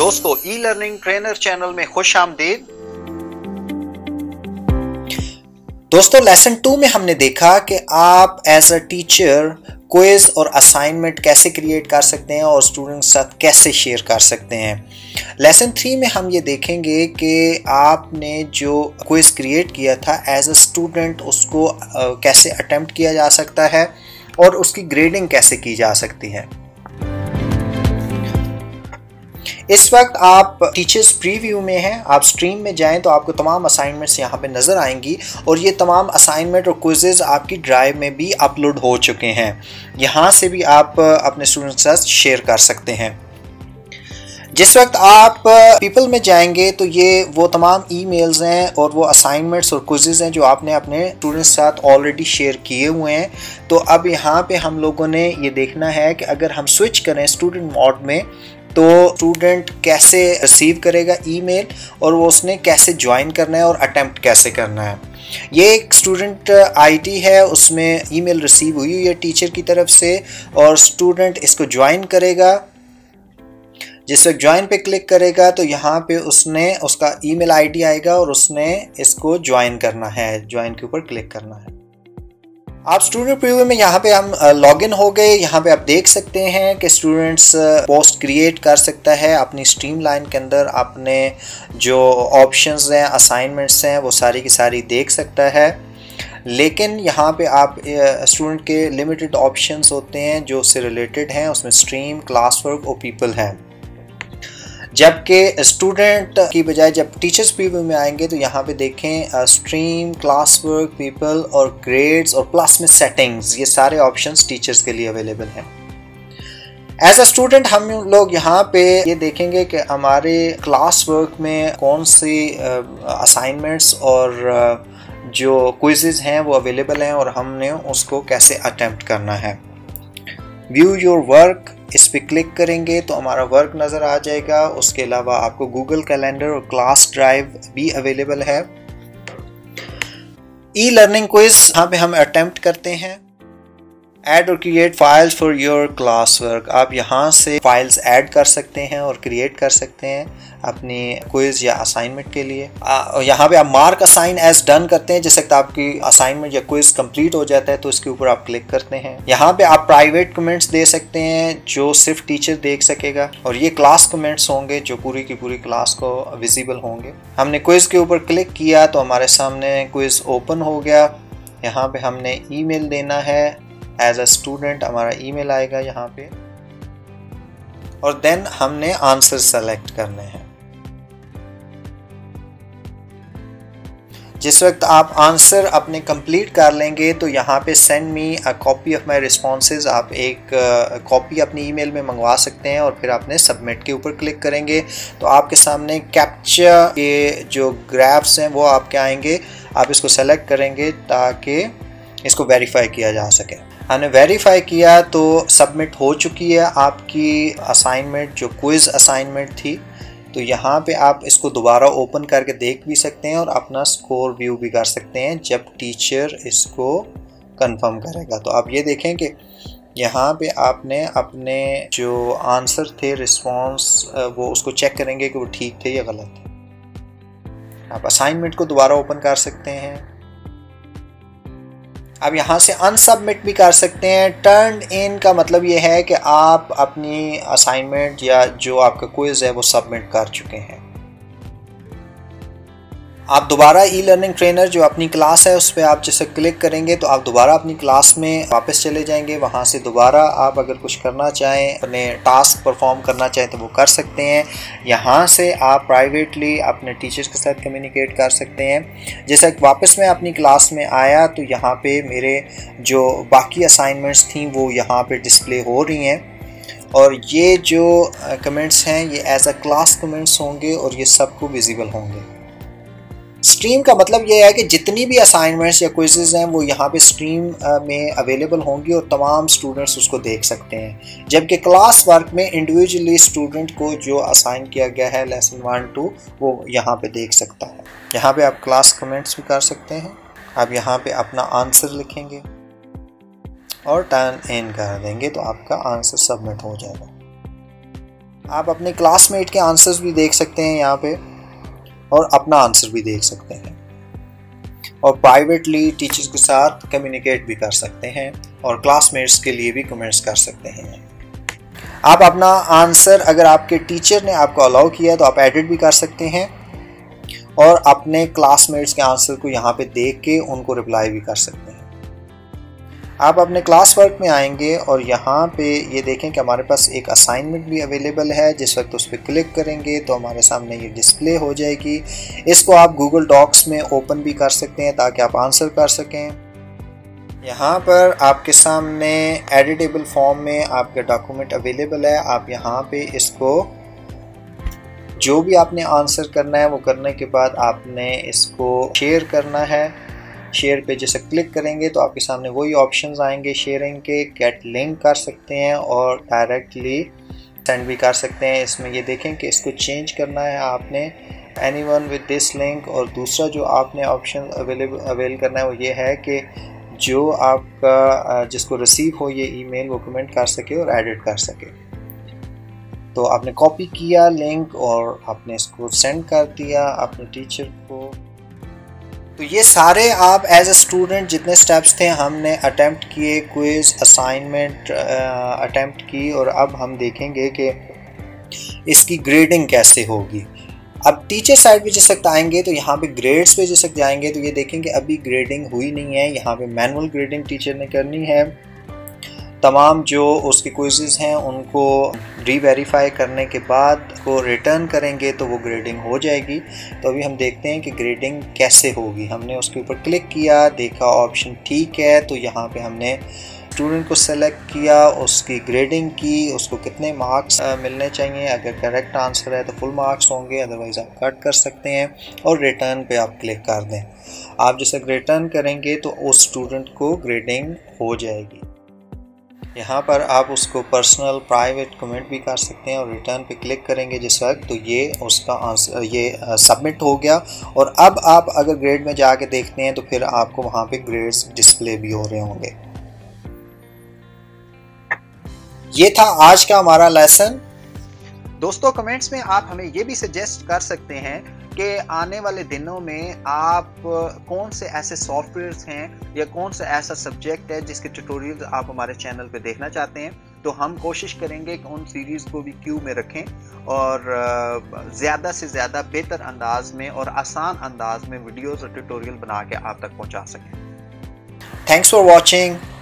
दोस्तों, e learning trainer channel में खुश आमदीद। दोस्तों, लेसन 2 में हमने देखा कि आप एज अ टीचर क्विज और असाइनमेंट कैसे क्रिएट कर सकते हैं और स्टूडेंट्स के साथ कैसे शेयर कर सकते हैं। लेसन 3 में हम ये देखेंगे कि आपने जो क्विज क्रिएट किया था एज अ स्टूडेंट उसको कैसे अटेम्प्ट किया जा सकता है और उसकी ग्रेडिंग कैसे की जा सकती है। इस वक्त आप टीचर्स प्रीव्यू में हैं। आप स्ट्रीम में जाएं तो आपको तमाम असाइनमेंट्स यहाँ पे नज़र आएंगी और ये तमाम असाइनमेंट और क्विज़ेस आपकी ड्राइव में भी अपलोड हो चुके हैं। यहाँ से भी आप अपने स्टूडेंट्स के साथ शेयर कर सकते हैं। जिस वक्त आप पीपल में जाएंगे तो ये वो तमाम ईमेल्स हैं और वो असाइनमेंट्स और क्विज़ेस हैं जो आपने अपने स्टूडेंट्स के साथ ऑलरेडी शेयर किए हुए हैं। तो अब यहाँ पे हम लोगों ने ये देखना है कि अगर हम स्विच करें स्टूडेंट मोड में तो स्टूडेंट कैसे रिसीव करेगा ईमेल और वो उसने कैसे ज्वाइन करना है और अटेम्प्ट कैसे करना है। ये एक स्टूडेंट आईडी है, उसमें ईमेल रिसीव हुई है टीचर की तरफ से और स्टूडेंट इसको ज्वाइन करेगा। जिस वक्त ज्वाइन पे क्लिक करेगा तो यहाँ पे उसने उसका ईमेल आईडी आएगा और उसने इसको ज्वाइन करना है, ज्वाइन के ऊपर क्लिक करना है। आप स्टूडेंट प्रीव्यू में यहाँ पे हम लॉगिन हो गए। यहाँ पे आप देख सकते हैं कि स्टूडेंट्स पोस्ट क्रिएट कर सकता है अपनी स्ट्रीमलाइन के अंदर। अपने जो ऑप्शंस हैं, असाइनमेंट्स हैं, वो सारी की सारी देख सकता है। लेकिन यहाँ पे आप स्टूडेंट के लिमिटेड ऑप्शंस होते हैं जो उससे रिलेटेड हैं, उसमें स्ट्रीम, क्लास वर्क और पीपल है। जबकि स्टूडेंट की बजाय जब टीचर्स प्रीव्यू में आएंगे तो यहाँ पे देखें स्ट्रीम, क्लास वर्क, पीपल और ग्रेड्स और प्लस में सेटिंग्स, ये सारे ऑप्शंस टीचर्स के लिए अवेलेबल हैं। एज अ स्टूडेंट हम लोग यहाँ पे ये देखेंगे कि हमारे क्लास वर्क में कौन सी असाइनमेंट्स और जो क्विज़ेस हैं वो अवेलेबल हैं और हमने उसको कैसे अटेम्प्ट करना है। व्यू योर वर्क, इस पे क्लिक करेंगे तो हमारा वर्क नज़र आ जाएगा। उसके अलावा आपको गूगल कैलेंडर और क्लास ड्राइव भी अवेलेबल है। ई लर्निंग क्विज यहाँ पे हम अटेम्प्ट करते हैं। ऐड और create files for your class work, आप यहाँ से फाइल्स ऐड कर सकते हैं और क्रिएट कर सकते हैं अपनी क्विज या असाइनमेंट के लिए। यहाँ पे आप मार्क असाइन एज डन करते हैं। जैसे कि आपकी असाइनमेंट या क्विज कंप्लीट हो जाता है तो इसके ऊपर आप क्लिक करते हैं। यहाँ पे आप प्राइवेट कमेंट्स दे सकते हैं जो सिर्फ टीचर देख सकेगा और ये क्लास कमेंट्स होंगे जो पूरी की पूरी क्लास को विजिबल होंगे। हमने क्विज के ऊपर क्लिक किया तो हमारे सामने क्विज ओपन हो गया। यहाँ पे हमने ईमेल देना है। एज अ स्टूडेंट हमारा ईमेल आएगा यहाँ पे और देन हमने आंसर सेलेक्ट करने हैं। जिस वक्त आप आंसर अपने कंप्लीट कर लेंगे तो यहाँ पे send me a copy of my responses, आप एक कॉपी अपनी ईमेल में मंगवा सकते हैं और फिर आपने सबमिट के ऊपर क्लिक करेंगे तो आपके सामने कैप्चा के जो ग्राफ्स हैं वो आपके आएंगे। आप इसको सेलेक्ट करेंगे ताकि इसको वेरीफाई किया जा सके। हमने वेरीफाई किया तो सबमिट हो चुकी है आपकी असाइनमेंट, जो क्विज़ असाइनमेंट थी। तो यहाँ पे आप इसको दोबारा ओपन करके देख भी सकते हैं और अपना स्कोर व्यू भी कर सकते हैं जब टीचर इसको कंफर्म करेगा। तो आप ये देखें कि यहाँ पे आपने अपने जो आंसर थे, रिस्पॉन्स, वो उसको चेक करेंगे कि वो ठीक थे या गलत थे। आप असाइनमेंट को दोबारा ओपन कर सकते हैं। अब यहाँ से अनसबमिट भी कर सकते हैं। टर्न इन का मतलब ये है कि आप अपनी असाइनमेंट या जो आपका क्विज़ है वो सबमिट कर चुके हैं। आप दोबारा ई लर्निंग ट्रेनर जो अपनी क्लास है उस पर आप जैसे क्लिक करेंगे तो आप दोबारा अपनी क्लास में वापस चले जाएंगे। वहाँ से दोबारा आप अगर कुछ करना चाहें, अपने टास्क परफॉर्म करना चाहें तो वो कर सकते हैं। यहाँ से आप प्राइवेटली अपने टीचर्स के साथ कम्युनिकेट कर सकते हैं। जैसे वापस मैं अपनी क्लास में आया तो यहाँ पे मेरे जो बाकी असाइनमेंट्स थी वो यहाँ पे डिस्प्ले हो रही हैं और ये जो कमेंट्स हैं ये एज अ क्लास कमेंट्स होंगे और ये सबको विजिबल होंगे। स्ट्रीम का मतलब ये है कि जितनी भी असाइनमेंट्स या क्विज़ेस हैं वो यहाँ पे स्ट्रीम में अवेलेबल होंगी और तमाम स्टूडेंट्स उसको देख सकते हैं। जबकि क्लास वर्क में इंडिविजुअली स्टूडेंट को जो असाइन किया गया है लेसन 1 2 वो यहाँ पे देख सकता है। यहाँ पे आप क्लास कमेंट्स भी कर सकते हैं। आप यहाँ पे अपना आंसर लिखेंगे और टर्न इन कर देंगे तो आपका आंसर सबमिट हो जाएगा। आप अपने क्लासमेट के आंसर्स भी देख सकते हैं यहाँ पे और अपना आंसर भी देख सकते हैं और प्राइवेटली टीचर्स के साथ कम्युनिकेट भी कर सकते हैं और क्लासमेट्स के लिए भी कमेंट्स कर सकते हैं। आप अपना आंसर अगर आपके टीचर ने आपको अलाउ किया तो आप एडिट भी कर सकते हैं और अपने क्लासमेट्स के आंसर को यहाँ पे देख के उनको रिप्लाई भी कर सकते हैं। आप अपने क्लास वर्क में आएंगे और यहाँ पे ये देखें कि हमारे पास एक असाइनमेंट भी अवेलेबल है। जिस वक्त उस पर क्लिक करेंगे तो हमारे सामने ये डिस्प्ले हो जाएगी। इसको आप गूगल डॉक्स में ओपन भी कर सकते हैं ताकि आप आंसर कर सकें। यहाँ पर आपके सामने एडिटेबल फॉर्म में आपका डॉक्यूमेंट अवेलेबल है। आप यहाँ पे इसको जो भी आपने आंसर करना है वो करने के बाद आपने इसको शेयर करना है। शेयर पे जैसे क्लिक करेंगे तो आपके सामने वही ऑप्शंस आएंगे शेयरिंग के। गेट लिंक कर सकते हैं और डायरेक्टली सेंड भी कर सकते हैं। इसमें ये देखें कि इसको चेंज करना है आपने एनीवन विद दिस लिंक। और दूसरा जो आपने ऑप्शन अवेल करना है वो ये है कि जो आपका जिसको रिसीव हो ये ईमेल वो कमेंट कर सके और एडिट कर सके। तो आपने कॉपी किया लिंक और आपने इसको सेंड कर दिया अपने टीचर को। तो ये सारे आप एज अ स्टूडेंट जितने स्टेप्स थे हमने अटेम्प्ट किए, क्विज असाइनमेंट अटेम्प्ट की और अब हम देखेंगे कि इसकी ग्रेडिंग कैसे होगी। अब टीचर साइड पे जिस वक्त आएंगे तो यहाँ पे ग्रेड्स पे जिस वक्त जाएंगे तो ये देखेंगे अभी ग्रेडिंग हुई नहीं है। यहाँ पे मैनुअल ग्रेडिंग टीचर ने करनी है। तमाम जो उसके क्विज़ेस हैं उनको री-वेरीफाई करने के बाद को रिटर्न करेंगे तो वो ग्रेडिंग हो जाएगी। तो अभी हम देखते हैं कि ग्रेडिंग कैसे होगी। हमने उसके ऊपर क्लिक किया, देखा ऑप्शन ठीक है, तो यहाँ पे हमने स्टूडेंट को सेलेक्ट किया, उसकी ग्रेडिंग की, उसको कितने मार्क्स मिलने चाहिए। अगर करेक्ट आंसर है तो फुल मार्क्स होंगे, अदरवाइज़ आप कट कर सकते हैं और रिटर्न पे आप क्लिक कर दें। आप जैसे रिटर्न करेंगे तो उस स्टूडेंट को ग्रेडिंग हो जाएगी। यहाँ पर आप उसको पर्सनल प्राइवेट कमेंट भी कर सकते हैं और रिटर्न पे क्लिक करेंगे जिस वक्त तो ये उसका आंसर ये सबमिट हो गया। और अब आप अगर ग्रेड में जाके देखते हैं तो फिर आपको वहाँ पे ग्रेड्स डिस्प्ले भी हो रहे होंगे। ये था आज का हमारा लेसन। दोस्तों कमेंट्स में आप हमें ये भी सजेस्ट कर सकते हैं कि आने वाले दिनों में आप कौन से ऐसे सॉफ्टवेयर्स हैं या कौन सा ऐसा सब्जेक्ट है जिसके ट्यूटोरियल्स आप हमारे चैनल पे देखना चाहते हैं। तो हम कोशिश करेंगे कि उन सीरीज़ को भी क्यू में रखें और ज़्यादा से ज़्यादा बेहतर अंदाज में और आसान अंदाज में वीडियोज़ और ट्यूटोरियल बना के आप तक पहुँचा सकें। Thanks for watching.